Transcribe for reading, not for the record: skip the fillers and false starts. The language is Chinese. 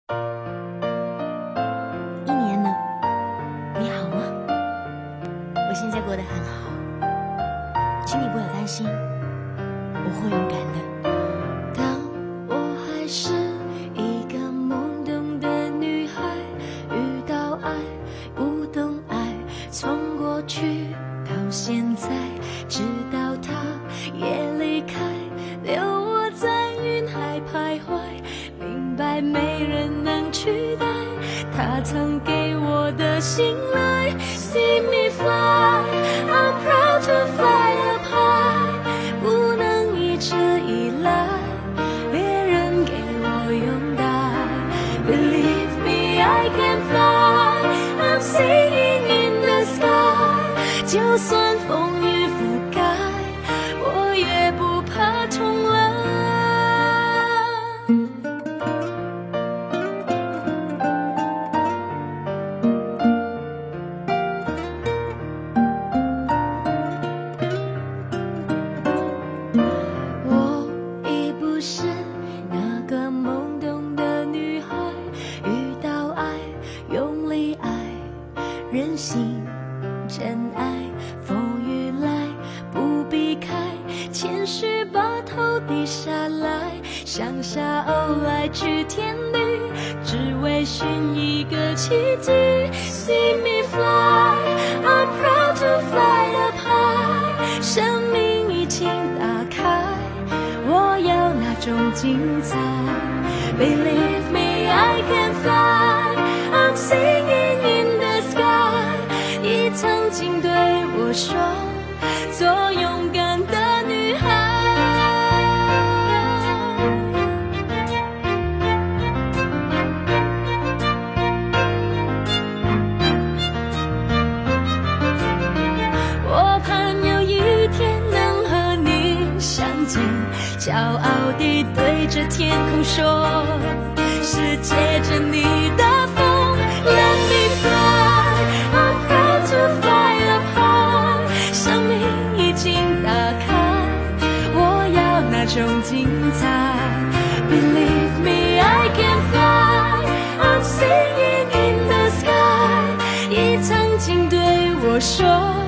一年了，你好吗？我现在过得很好，请你不要担心，我会勇敢的。当我还是一个懵懂的女孩，遇到爱，不懂爱，从过去到现在，直到他也离开，留我在云海徘徊，明白没人能取代他曾给我的信赖。 See me fly, I'm proud to fly up high， 不能一直依赖别人给我拥戴。Believe me, I can fly, I'm singing in the sky， 就算风雨覆盖，我也不怕重来。 是那个懵懂的女孩，遇到爱，用力爱，任性真爱，风雨来不避开，谦虚把头低下来，像沙鸥来去天地，只为寻一个奇迹。See me fly, I'm proud to fly up high， 生命已经打开。 我要那种精彩 ，Believe me, I can fly, I'm singing in the sky。你曾经对我说，做勇敢的女孩。我盼有一天能和你相见。 骄傲地对着天空说，是借着你的风 ，Let me fly, I'm proud to fly up high。生命已经打开，我要那种精彩。Believe me, I can fly, I'm singing in the sky。你曾经对我说。